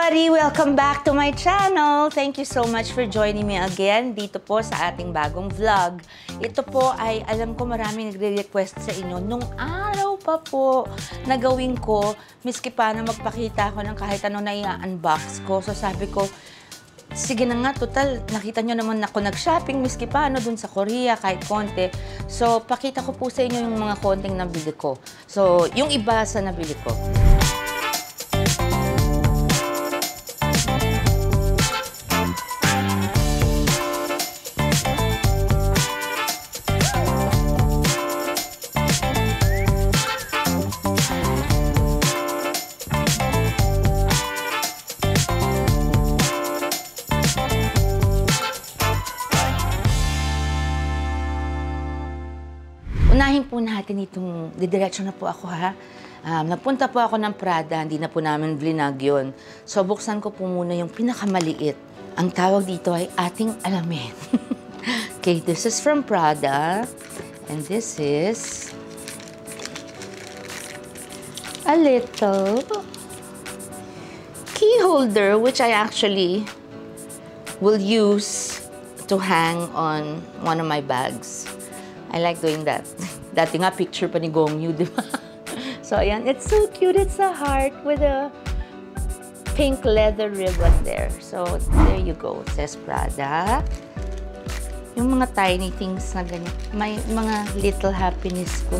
everybody! Welcome back to my channel! Thank you so much for joining me again dito po sa ating bagong vlog. Ito po ay, alam ko maraming nagre-request sa inyo. Nung araw pa po na gawin ko, miski pa na magpakita ko ng kahit ano na i-unbox ko. So sabi ko, sige na nga, total, nakita nyo naman ako nag-shopping, miski pa ano dun sa Korea, kahit konti. So, pakita ko po sa inyo yung mga konting nabili ko. So, yung iba sa nabili ko. Unahin po natin itong, didiretso na po ako ha. Nagpunta po ako ng Prada, hindi na po namin vlinag yun. So buksan ko po muna yung pinakamaliit. Ang tawag dito ay ating alamin. Okay, this is from Prada. And this is a little key holder, which I actually will use to hang on one of my bags. I like doing that. Dati nga picture pa ni Gongyu, di ba? So, ayan. It's so cute. It's a heart with a pink leather ribbon there. So, there you go. It says Prada. Yung mga tiny things na ganyan. May mga little happiness ko.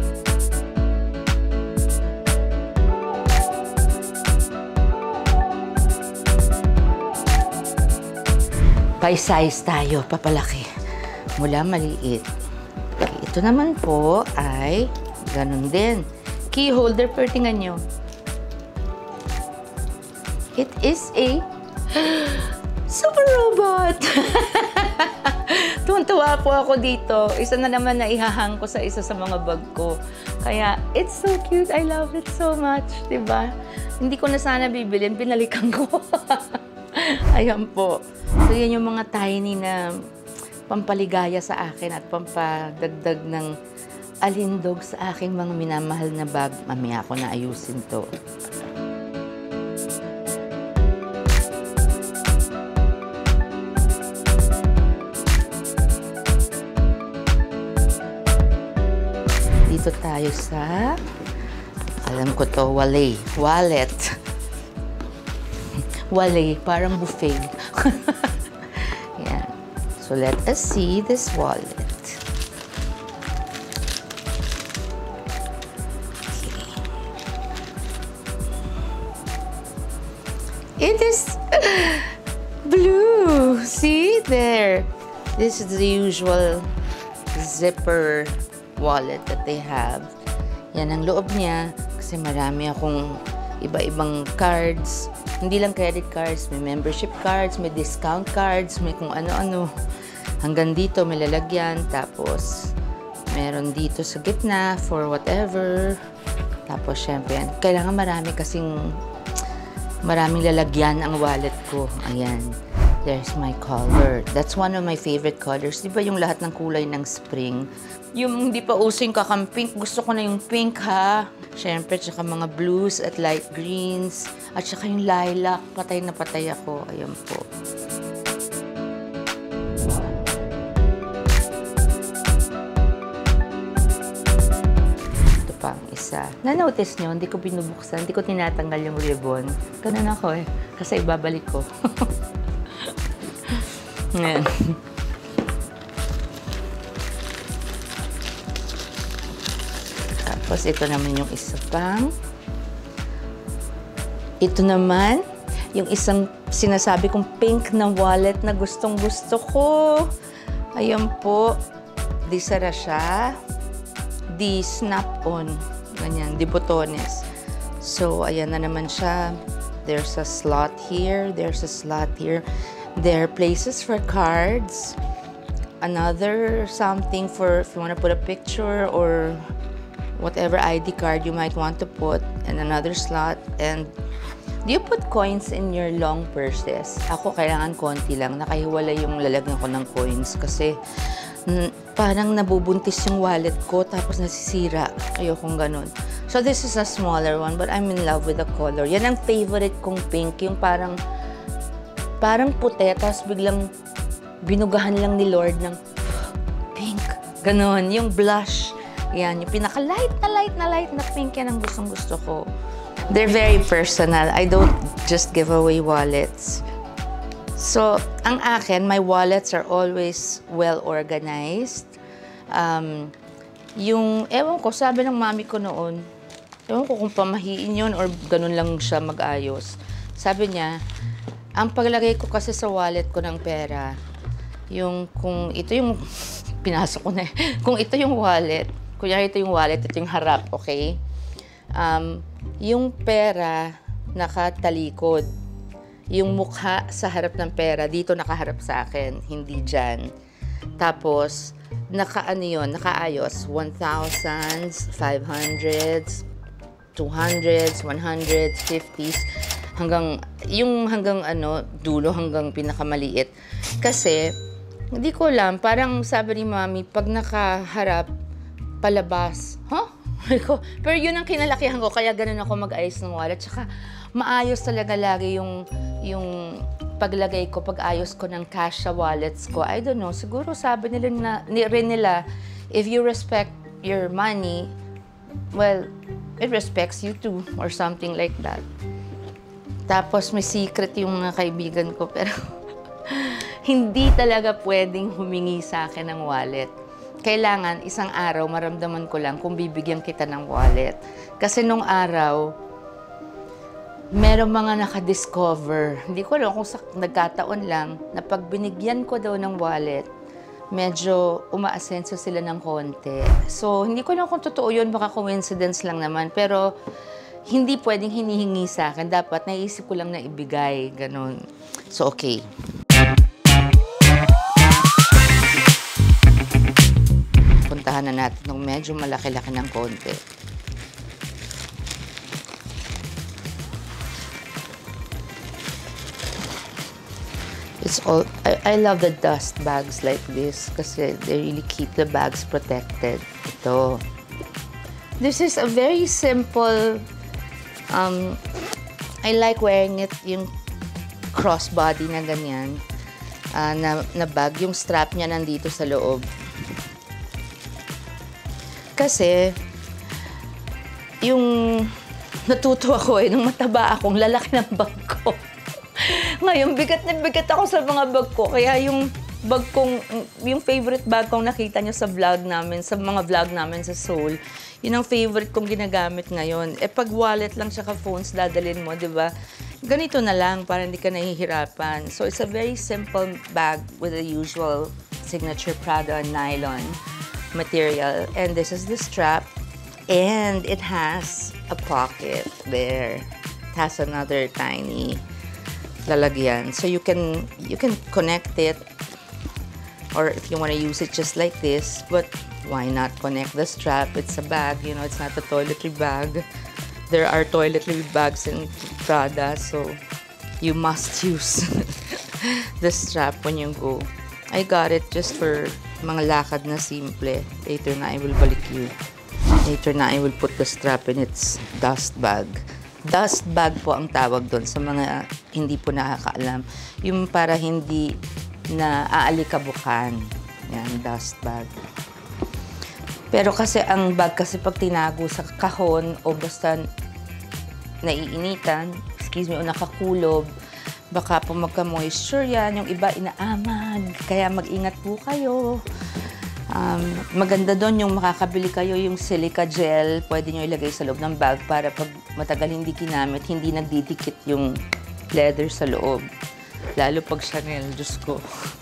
By size tayo, papalaki. Mula maliit. Ito naman po ay ganun din. Key holder, pero tingnan nyo. It is a super robot! Tuwan-tuwa po ako dito. Isa na naman na ihahang ko sa isa sa mga bag ko. Kaya, it's so cute. I love it so much. Diba? Hindi ko na sana bibilin. Pinalikan ko. Ayan po. So, yan yung mga tiny na pampaligaya sa akin at pampadagdag ng alindog sa aking mga minamahal na bag. Mamaya ako na ayusin to. Dito tayo sa, alam ko to, wallet. Wallet, parang buffet. Yan. So let us see this wallet. Okay. It is blue. See there. This is the usual zipper wallet that they have. Yan ang loob niya kasi marami akong iba-ibang cards. Hindi lang credit cards, may membership cards, may discount cards, may kung ano-ano. Hanggang dito may lalagyan, tapos meron dito sa gitna for whatever. Tapos syempre, kailangan maraming lalagyan ang wallet ko. Ayan, there's my color. That's one of my favorite colors. Di ba yung lahat ng kulay ng spring? Yung hindi pa uso yung kakampink, gusto ko na yung pink ha. Syempre, tsaka mga blues at light greens. At tsaka yung lilac, patay na patay ako. Ayan po. Ito pa ang isa. Na-notice nyo, hindi ko binubuksan, hindi ko tinatanggal yung ribbon. Ganun ako eh. Kasi ibabalik ko. Ngayon. Tapos ito naman yung isa pang. Ito naman, yung isang sinasabi kong pink na wallet na gustong-gusto ko. Ayan po. Di sara siya. Di snap-on. Ganyan, di botones. So, ayan na naman siya. There's a slot here. There's a slot here. There are places for cards. Another something for if you want to put a picture or whatever ID card you might want to put, and another slot. And do you put coins in your long purses? Ako kailangan konti lang, nakahiwalay yung lalagyan ko ng coins kasi parang nabubuntis yung wallet ko, tapos nasisira. Ayokong ganun. So this is a smaller one, but I'm in love with the color. Yan ang favorite kong pink, yung parang puti, tapos biglang binugahan lang ni Lord ng pink. Ganon, yung blush. Yan, yung pinaka-light na pink, yan ang gustong-gusto ko. They're very personal. I don't just give away wallets. So, ang akin, my wallets are always well-organized. Ewan ko, sabi ng mami ko noon, ewan ko kung pamahiin yun or ganun lang siya mag-ayos. Sabi niya, ang paglagay ko kasi sa wallet ko ng pera, kung ito yung, pinasok ko na kung ito yung wallet, kunyari ito yung wallet, ito yung harap, okay? Yung pera nakatalikod. Yung mukha sa harap ng pera, dito nakaharap sa akin, hindi dyan. Tapos, nakaayos, 1,000s, 500s, 200s, 100s, 50s, hanggang dulo, hanggang pinakamaliit. Kasi, hindi ko alam, parang sabi ni Mami, pag nakaharap, palabas. Huh? Pero yun ang kinalakihan ko, kaya ganun ako mag-ayos ng wallet. Tsaka maayos talaga lagi yung paglagay ko, pag-ayos ko ng cash sa wallets ko. I don't know, siguro sabi nila if you respect your money, well, it respects you too, or something like that. Tapos may secret yung mga kaibigan ko, pero hindi talaga pwedeng humingi sa akin ng wallet. Kailangan isang araw maramdaman ko lang kung bibigyan kita ng wallet. Kasi nung araw, merong mga nakadiscover. Hindi ko alam kung nagkataon lang na pag binigyan ko daw ng wallet, medyo umaasenso sila ng konti. So, hindi ko alam kung totoo yun, baka coincidence lang naman. Pero, hindi pwedeng hinihingi sa akin. Dapat naisip ko lang na ibigay. Ganon. So, okay. Puntahan na natin ng medyo malaki-laki ng konti. I love the dust bags like this kasi they really keep the bags protected. Ito. This is a very simple, I like wearing it, yung crossbody na ganyan, na bag. Yung strap niya nandito sa loob. Kasi, yung natuto ako nung mataba akong lalaki ng bag ko. Ngayon, bigat na bigat ako sa mga bag ko. Kaya yung bag kong, yung favorite bag kong nakita nyo sa vlog namin, sa mga vlog namin sa Seoul, yun ang favorite kong ginagamit ngayon. Pag wallet lang siya ka-phones, dadalhin mo, di ba? Ganito na lang, para hindi ka nahihirapan. So, it's a very simple bag with the usual signature Prada and nylon material. And this is the strap. And it has a pocket there. It has another tiny lalagyan. So you can connect it, or if you want to use it just like this, but why not connect the strap? It's a bag, you know, it's not a toiletry bag. There are toiletry bags in Prada, so you must use the strap when you go. I got it just for mga lakad na simple. Later na I will balik you. Later na I will put the strap in its dust bag. Dust bag po ang tawag doon sa mga hindi po nakakaalam. Yung para hindi na aalikabukan. Yan, dust bag. Pero kasi ang bag kasi pag tinago sa kahon o basta naiinitan, o nakakulob, baka po magka-moisture yan. Yung iba inaamag. Kaya mag-ingat po kayo. Maganda doon yung makakabili kayo yung silica gel, pwede nyo ilagay sa loob ng bag para pag matagal hindi ginamit, hindi nagdidikit yung leather sa loob. Lalo pag Chanel, Diyos ko.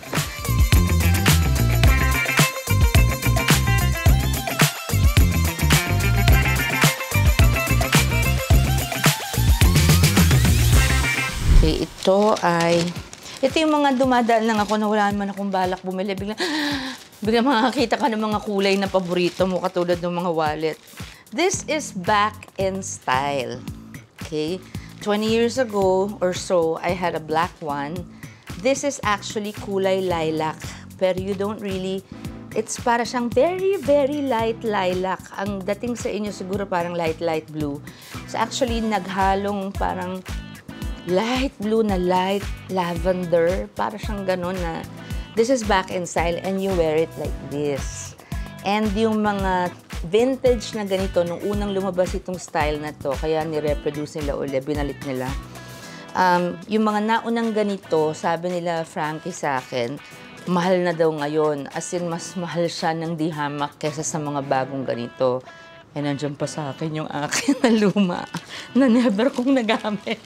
Okay, ito yung mga dumadaan lang ako na wala naman akong balak bumili. Biglang makakita ka ng mga kulay na paborito mo, katulad ng mga wallet. This is back in style. Okay? 20 years ago or so, I had a black one. This is actually kulay lilac. Pero you don't really It's para siyang very, very light lilac. Ang dating sa inyo siguro parang light blue. So actually, naghalong parang light blue na light lavender. Para siyang ganun na, this is back in style and you wear it like this. And yung mga vintage na ganito, nung unang lumabas itong style na to, kaya ni-reproduce nila ulit, binalik nila. Yung mga naunang ganito, sabi nila, Frankie, sa akin, mahal na daw ngayon. As in, mas mahal siya ng dihamak kesa sa mga bagong ganito. Eh, nandiyan pa sa akin yung akin na luma na never kong nagamit.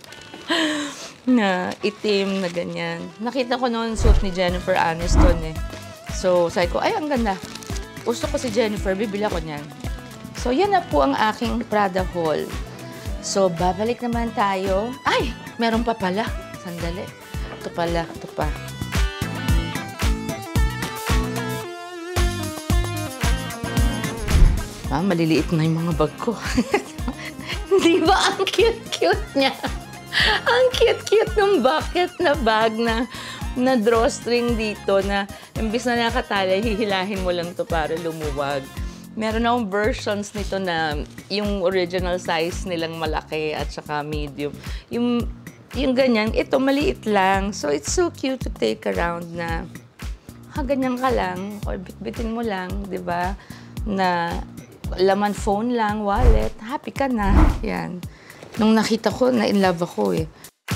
Na itim na ganyan. Nakita ko noon suit ni Jennifer Aniston eh. So, sabi ko, ay, ang ganda. Gusto ko si Jennifer, bibili ako niyan. So, yan na po ang aking Prada haul. So, babalik naman tayo. Ay, meron pa pala. Sandali. Ito pala, ito pa. Maliliit na yung mga bag ko. Di ba? Ang cute-cute niya. Ang cute-cute ng bucket na bag na drawstring dito na imbis na nakatali, hihilahin mo lang to para lumuwag. Meron akong versions nito na yung original size nilang malaki at saka medium. Yung ganyan, ito maliit lang. So it's so cute to take around na ganyan ka lang or bitbitin mo lang, di ba? Na laman phone lang, wallet, happy ka na. Yan. Nung nakita ko, na-in love ako eh.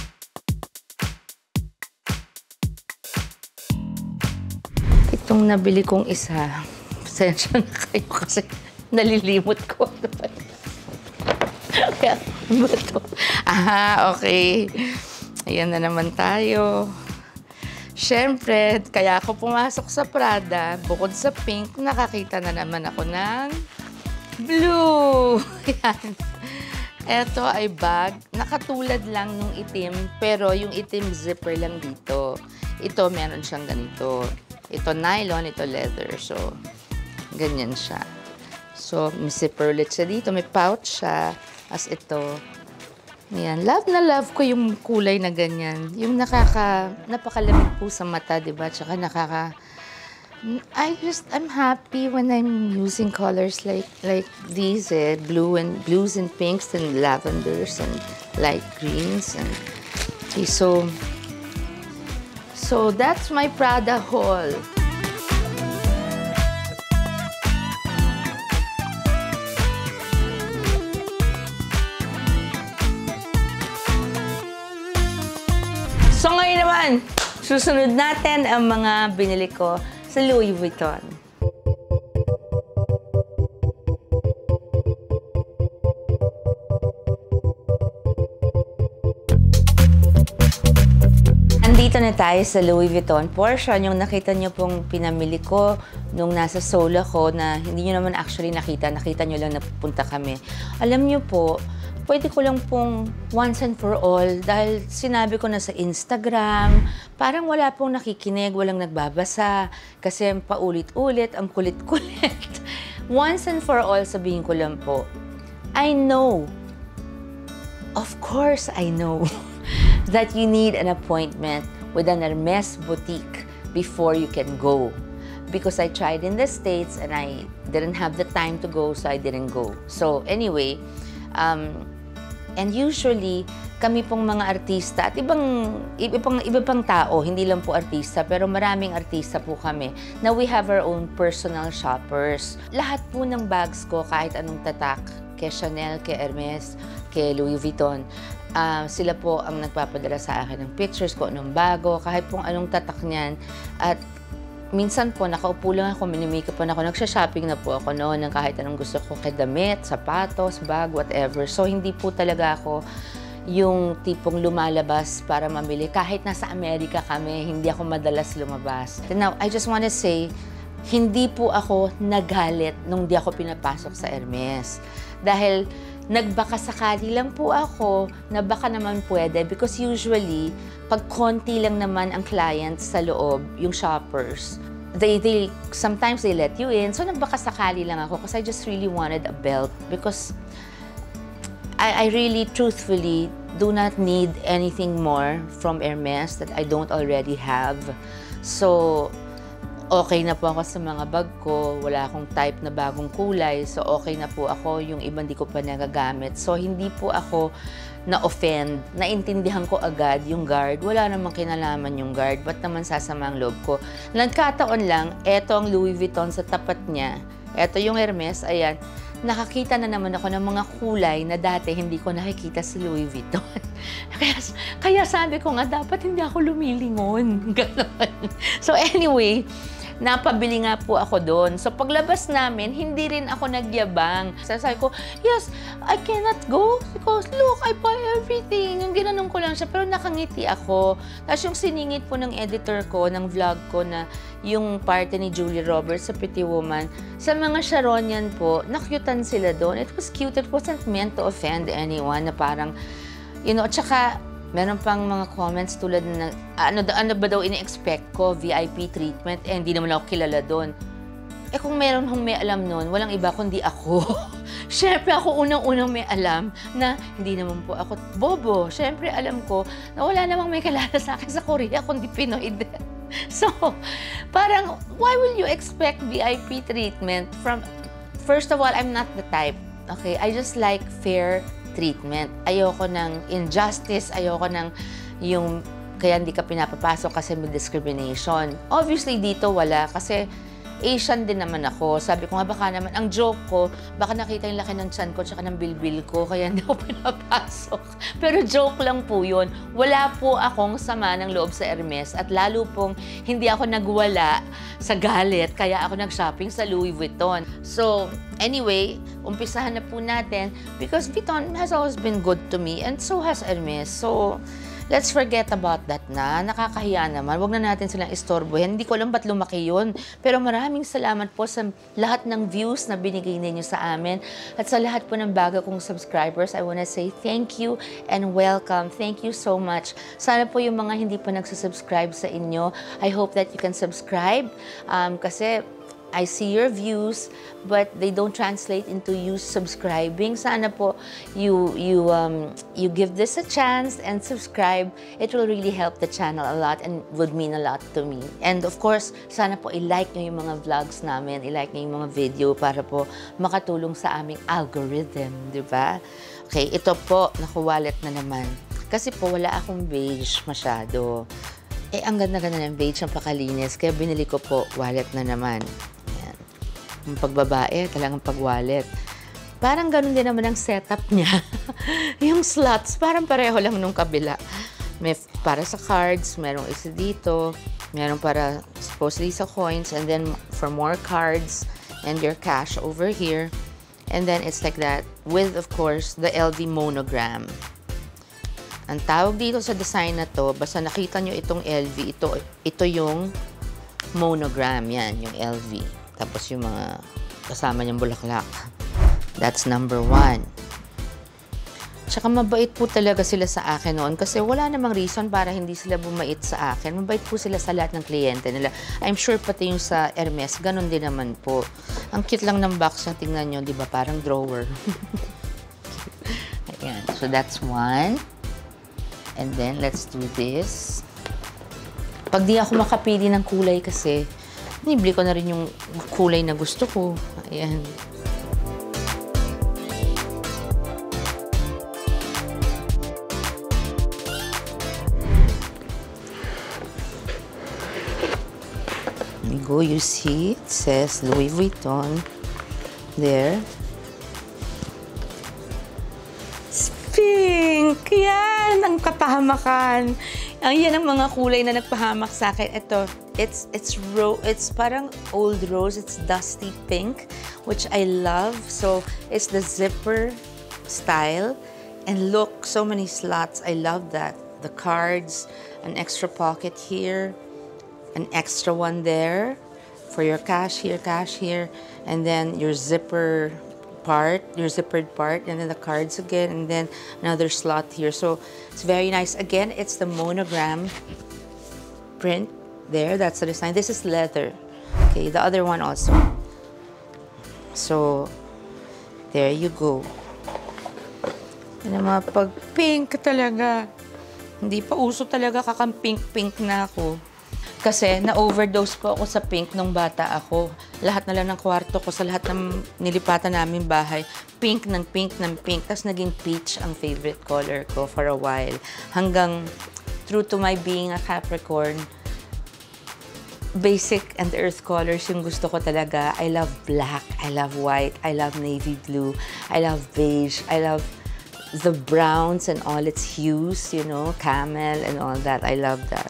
Itong nabili kong isa, pasensya na kayo kasi nalilimot ko. Kaya, ba ito? Aha, okay. Ayan na naman tayo. Siyempre, kaya ako pumasok sa Prada, bukod sa pink, nakakita na naman ako ng blue. Yan. Ito ay bag. Nakatulad lang nung itim, pero yung itim zipper lang dito. Ito, meron siyang ganito. Ito nylon, ito leather. So, ganyan siya. So, may zipper ulit siya dito. May pouch siya. As ito. Yan. Love na love ko yung kulay na ganyan. Yung napakalamig po sa mata, diba? Tsaka I'm happy when I'm using colors like these, blues and pinks and lavenders and light greens and okay, so that's my Prada haul. So ngayon naman, susunod natin ang mga binili ko sa Louis Vuitton. Andito na tayo sa Louis Vuitton portion. Yung nakita nyo pong pinamili ko nung nasa Seoul ako na hindi nyo naman actually nakita. Nakita nyo lang na pupunta kami. Alam nyo po, pwede ko lang pong once and for all dahil sinabi ko na sa Instagram, parang wala pong nakikinig, walang nagbabasa kasi paulit-ulit, ang kulit-kulit. Once and for all, sabihin ko lang po, I know, of course I know, that you need an appointment with an Hermes boutique before you can go. Because I tried in the States and I didn't have the time to go, so I didn't go. So anyway, and usually, kami pong mga artista at iba pang tao, hindi lang po artista, pero maraming artista po kami na we have our own personal shoppers. Lahat po ng bags ko, kahit anong tatak, kay Chanel, kay Hermes, kay Louis Vuitton, sila po ang nagpapadala sa akin ng pictures ko, anong bago, kahit pong anong tatak niyan. At minsan po, nakaupo lang ako, mini-makeup ako, nagsha-shopping na po ako noon ng kahit anong gusto ko, kay damit, sapatos, bag, whatever. So, hindi po talaga ako yung tipong lumalabas para mamili. Kahit nasa Amerika kami, hindi ako madalas lumabas. Now, I just wanna say, hindi po ako nagalit nung di ako pinapasok sa Hermes. Dahil nagbaka sakali lang po ako na baka naman pwede because usually, pag konti lang naman ang clients sa loob, yung shoppers, sometimes they let you in. So, nagbaka sakali lang ako because I just really wanted a belt because I really, truthfully, do not need anything more from Hermes that I don't already have. So, okay na po ako sa mga bag ko, wala akong type na bagong kulay, so okay na po ako, yung iba hindi ko pa nagagamit. So hindi po ako na-offend, naintindihan ko agad yung guard, wala namang kinalaman yung guard, ba't naman sasama ang loob ko? Nagkataon lang, eto ang Louis Vuitton sa tapat niya, eto yung Hermes, ayan, nakakita na naman ako ng mga kulay na dati hindi ko nakikita sa Louis Vuitton. kaya sabi ko nga, dapat hindi ako lumilingon. So anyway, napabili nga po ako doon. So paglabas namin, hindi rin ako nagyabang. Sabi ko, yes, I cannot go because look, I buy everything. Yung ginanong ko lang siya, pero nakangiti ako. Tapos yung siningit po ng editor ko, ng vlog ko na yung party ni Julia Roberts sa Pretty Woman, sa mga Sharonian po, nakyutan sila doon. It was cute. It wasn't meant to offend anyone na parang, you know, tsaka meron pang mga comments tulad na, ano ba daw ini-expect ko, VIP treatment, eh hindi naman ako kilala doon. Eh kung meron hong may alam noon, walang iba kundi ako. Siyempre ako unang-unang may alam na hindi naman po ako bobo. Siyempre alam ko na wala namang may kilala sa akin sa Korea kundi Pinoy din. So, parang, why will you expect VIP treatment from, first of all, I'm not the type. Okay, I just like fair treatment. Ayoko ng injustice, ayoko ng yung kaya hindi ka pinapapasok kasi may discrimination. Obviously, dito wala kasi Asian din naman ako. Sabi ko nga baka naman, ang joke ko, baka nakita yung laki ng tiyan ko tsaka ng bilbil ko, kaya hindi ako pinapasok. Pero joke lang po yun. Wala po akong sama ng loob sa Hermes at lalo pong hindi ako nagwala sa galit, kaya ako nag-shopping sa Louis Vuitton. So, anyway, umpisahan na po natin because Vuitton has always been good to me and so has Hermes. So, let's forget about that na. Nakakahiya naman. Huwag na natin silang istorbohin. Hindi ko alam ba't lumaki yun. Pero maraming salamat po sa lahat ng views na binigay ninyo sa amin. At sa lahat po ng bago kong subscribers, I wanna say thank you and welcome. Thank you so much. Sana po yung mga hindi pa nagsasubscribe sa inyo, I hope that you can subscribe. Kasi I see your views, but they don't translate into you subscribing. Sana po you give this a chance and subscribe. It will really help the channel a lot and would mean a lot to me. And of course, sana po i-like nyo yung mga vlogs namin, i-like nyo yung mga video para po makatulong sa aming algorithm, di ba? Okay, ito po, naku-wallet na naman. Kasi po wala akong beige masyado. Eh, ang ganda-ganda ng beige, ang pakalinis, kaya binili ko po wallet na naman. Yung pagbabae, talagang pag-wallet. Parang ganun din naman ang setup niya. Yung slots, parang pareho lang nung kabila. May para sa cards, merong isa dito, merong para supposedly sa coins, and then for more cards and your cash over here. And then it's like that with, of course, the LV monogram. Ang tawag dito sa design na to, basta nakita nyo itong LV, ito yung monogram, yan, yung LV. Tapos yung mga kasama niyang bulaklak. That's number 1. Tsaka mabait po talaga sila sa akin noon kasi wala namang reason para hindi sila bumait sa akin. Mabait po sila sa lahat ng kliyente nila. I'm sure pati yung sa Hermes, ganun din naman po. Ang cute lang ng box niya, tingnan nyo, di ba? Parang drawer. Ayan. So that's 1. And then, let's do this. Pag di ako makapili ng kulay kasi, nibili ko na rin yung kulay na gusto ko. Ayan. There you go, you see, it says Louis Vuitton there. It's pink! Yan! Ang kapahamakan! Yan ang mga kulay na nagpahamak sa akin. Ito, it's parang old rose. It's dusty pink, which I love. So it's the zipper style. And look, so many slots. I love that. The cards, an extra pocket here, an extra one there for your cash here, and then your zipper part, your zippered part, and then the cards again, and then another slot here. So it's very nice. Again, it's the monogram print there. That's the design. This is leather. Okay, the other one also. So there you go. Yan ang mga pag-pink talaga. Hindi pa uso talaga kakang pink-pink na ako. Kasi na-overdose po ako sa pink nung bata ako. Lahat na lang ng kwarto ko, sa lahat ng nilipatan namin bahay, pink ng pink ng pink. Tapos naging peach ang favorite color ko for a while. Hanggang, true to my being a Capricorn, basic and earth colors yung gusto ko talaga. I love black, I love white, I love navy blue, I love beige, I love the browns and all its hues, you know, camel and all that. I love that.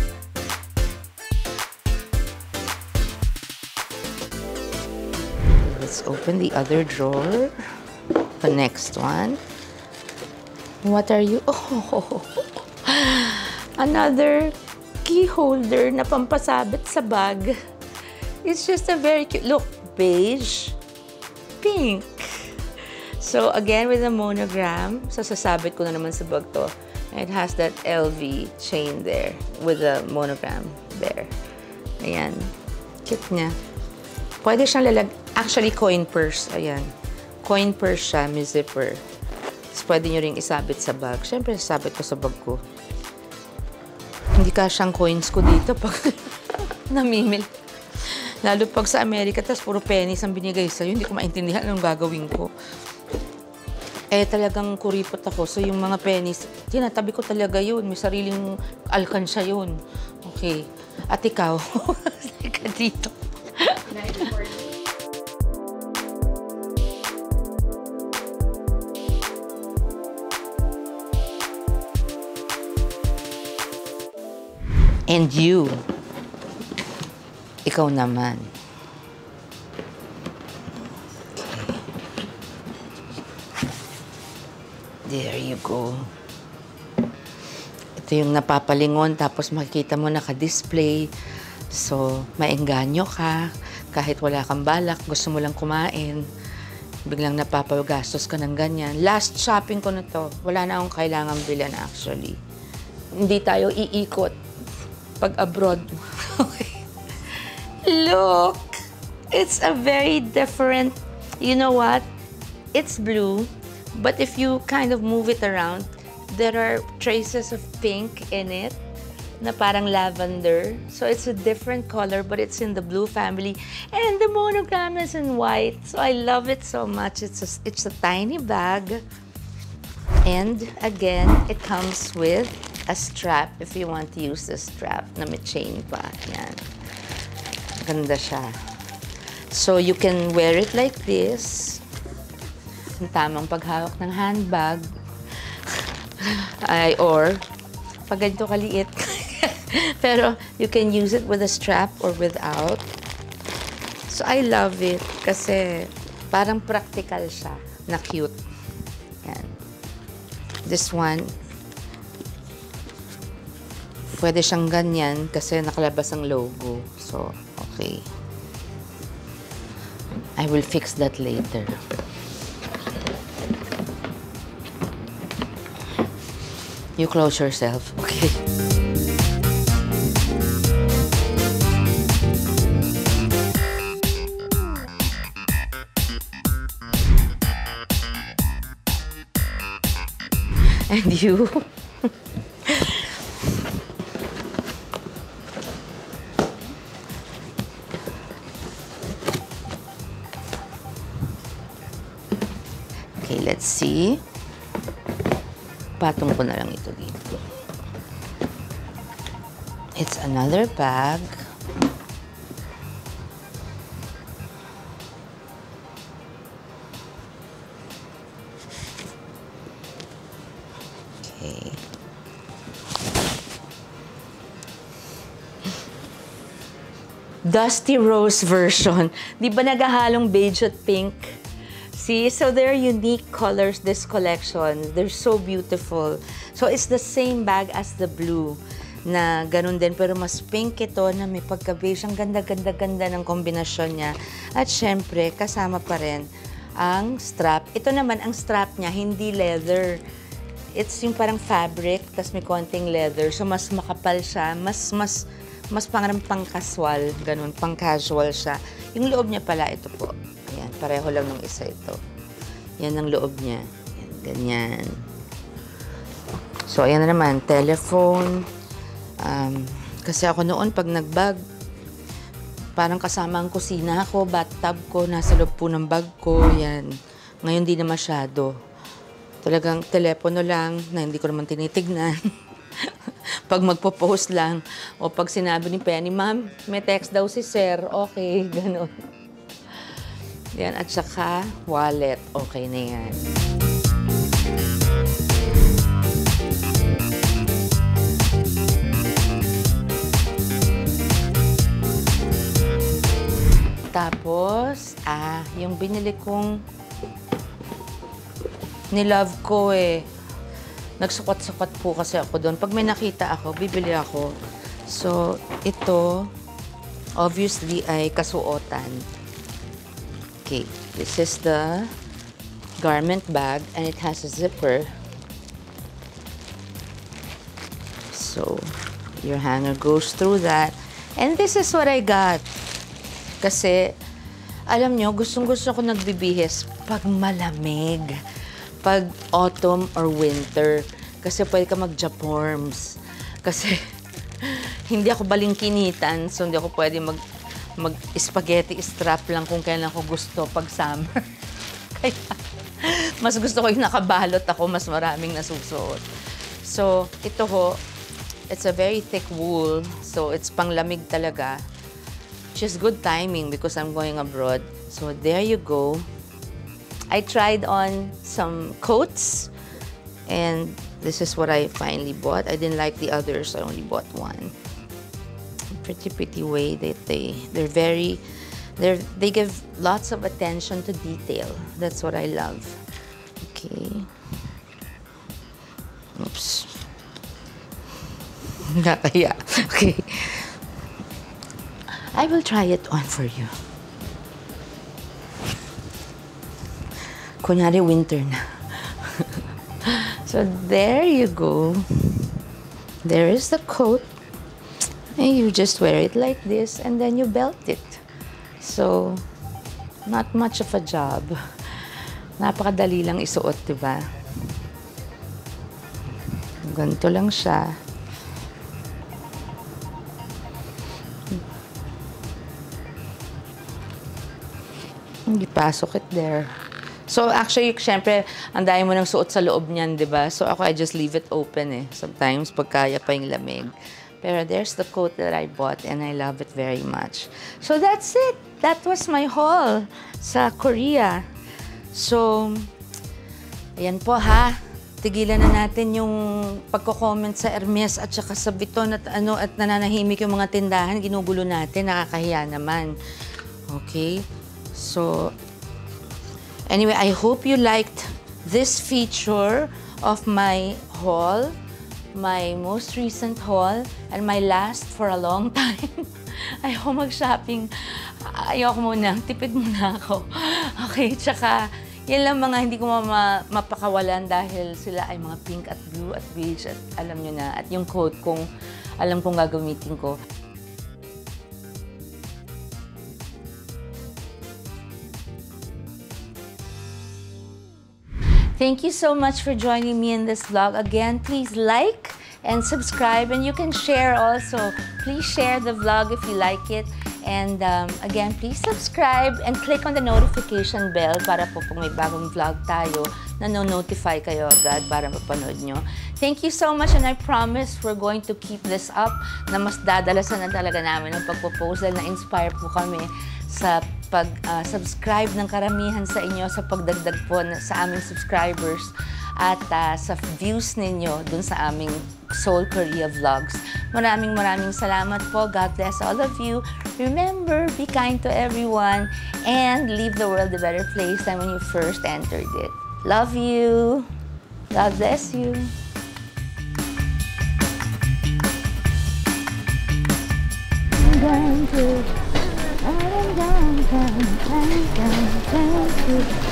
Let's open the other drawer. The next one. What are you? Oh, another key holder na pampasabit sa bag. It's just a very cute, look, beige, pink. So again, with a monogram, sasabit ko na naman sa bag to. It has that LV chain there with a monogram there. Ayan, cute niya. Pwede siyang actually coin purse, ayan. Coin purse siya, may zipper. Tapos pwede nyo rin isabit sa bag. Siyempre, sasabit ko sa bag ko. Hindi kasyang coins ko dito pag namimil. Lalo pag sa Amerika, tapos puro pennies ang binigay sa'yo, hindi ko maintindihan anong gagawin ko. Eh, talagang kuripot ako. So, yung mga pennies, tinatabi ko talaga yun. May sariling alkansya yun. Okay. At ikaw, ka dito. And you, ikaw naman. Okay. There you go. Ito yung napapalingon, tapos makikita mo naka-display. So, maengganyo ka. Kahit wala kang balak, gusto mo lang kumain. Biglang napapagastos ka ng ganyan. Last shopping ko na to. Wala na akong kailangang bilhan actually. Hindi tayo iikot pag abroad. Okay. Look! It's a very different, you know what? It's blue, but if you kind of move it around, there are traces of pink in it na parang lavender. So it's a different color, but it's in the blue family. And the monogram is in white. So I love it so much. It's a tiny bag. And again, it comes with a strap if you want to use the strap na may chain pa. Yan. Ganda siya. So you can wear it like this. Ang tamang paghawak ng handbag. Or pag ganito kaliit. Pero you can use it with a strap or without. So I love it kasi parang practical siya na cute. Yan. This one, pwede siyang ganyan kasi nakalabas ang logo. So, okay. I will fix that later. You close yourself, okay? And you? Okay, let's see. Patong ko na lang ito dito. It's another bag. Okay. Dusty Rose version. Di ba naghahalong beige at pink? See? So they're unique colors, this collection. They're so beautiful. So it's the same bag as the blue na ganun din, pero mas pink ito na may pagka-beige. Ang ganda-ganda-ganda ng kombinasyon niya. At syempre, kasama pa rin ang strap. Ito naman, ang strap niya, hindi leather. It's yung parang fabric, tas may konting leather. So mas makapal siya, mas pang-casual, ganun, pang-casual siya. Yung loob niya pala, ito po. Ayan, pareho lang ng isa ito. Yan ang loob niya. Ayan, ganyan. So, ayan na naman, telephone, Kasi ako noon, pag nag-bag, parang kasama ang kusina ko, bathtub ko, nasa loob po ng bag ko, yan. Ngayon di na masyado. Talagang telepono lang na hindi ko naman tinitignan. Pag magpo-post lang, o pag sinabi ni Penny, ma'am, may text daw si sir, okay, gano'n. Yan, at saka wallet, okay na yan. Tapos, yung binili kong nilove ko eh. Nagsukot-sukot po kasi ako doon. Pag may nakita ako, bibili ako. So, ito, obviously, ay kasuotan. Okay, this is the garment bag and it has a zipper. So, your hanger goes through that. And this is what I got. Kasi, alam nyo, gustong-gusto ko nagbibihis pag malamig. Pag autumn or winter. Kasi pwede ka mag-japorms. Kasi, hindi ako balingkinitan. So, hindi ako pwede mag-spaghetti strap lang kung kailan ko gusto pag summer. Kaya, mas gusto ko yung nakabalot ako, mas maraming nasusuot. So, ito ho, it's a very thick wool. So, it's panglamig talaga. Just good timing because I'm going abroad. So there you go. I tried on some coats and this is what I finally bought. I didn't like the others, I only bought one. Pretty way that they give lots of attention to detail. That's what I love. Okay. Oops. Nakakaya. Okay. I will try it on for you. Kunyari winter na. So there you go. There is the coat. And you just wear it like this and then you belt it. So, not much of a job. Napakadali lang isuot, diba? Ganito lang siya. Hindi pasok it there. So, actually, syempre, ang dami mo nang suot sa loob niyan, di ba? So, ako, I just leave it open eh. Sometimes, pag kaya pa yung lamig. Pero there's the coat that I bought and I love it very much. So, that's it. That was my haul sa Korea. So, ayan po ha. Tigilan na natin yung pagko-comment sa Hermes at saka sa Vuitton at at nananahimik yung mga tindahan. Ginugulo natin. Nakakahiya naman. Okay? So, anyway, I hope you liked this feature of my haul, my most recent haul, and my last for a long time. Ayoko mag-shopping. Ayoko muna. Tipid muna ako. Okay, tsaka, yan lang mga hindi ko mapakawalan dahil sila ay mga pink at blue at beige at alam nyo na. At yung coat kung alam kong gagamitin ko. Thank you so much for joining me in this vlog. Again, please like and subscribe, and you can share also. Please share the vlog if you like it. And again, please subscribe and click on the notification bell para po pag may bagong vlog tayo, na-notify kayo agad para mapanood nyo. Thank you so much, and I promise we're going to keep this up na mas dadalasan na talaga namin ang pagpo-post dahil na-inspire po kami sa pag-subscribe ng karamihan sa inyo sa pagdagdag po sa aming subscribers at sa views ninyo dun sa aming Seoul Korea vlogs. Maraming salamat po. God bless all of you. Remember, be kind to everyone and leave the world a better place than when you first entered it. Love you. God bless you. I'm going to